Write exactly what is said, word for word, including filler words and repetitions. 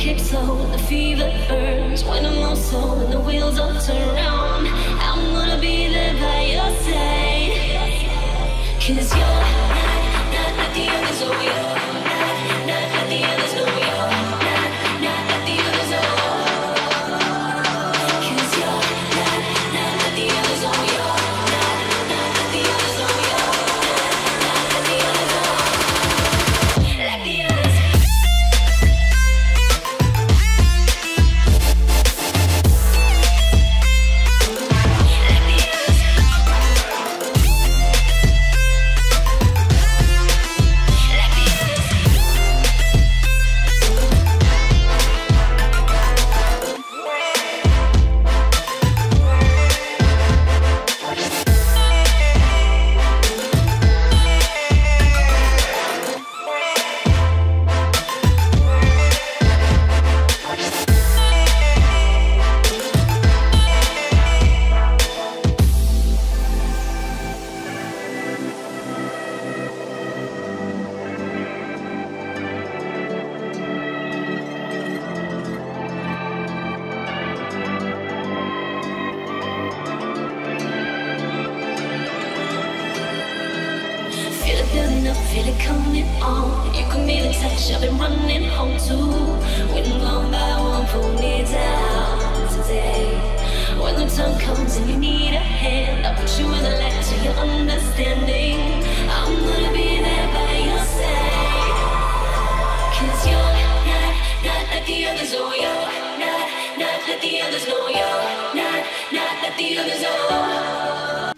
kicks low and the fever burns. When I'm on slow and the wheels all turn round, I'm gonna be there by your side. Cause you're not, not like the others, oh you're not, not like the others, no you're not, not like the others, oh. Cause you're not, not like the others, oh you're not, not like the others, oh you're not, not like the others, oh. Like the others. Feel it building up, feel it coming on. You can feel the touch, I've been running home too. When one by one pull me down today. When the time comes and you need a hand, I'll put you in the light so you're understanding. I'm gonna be there by your side. Cause you're not, not like the others, oh you're not, not like the others, no you're not, not like the others, oh.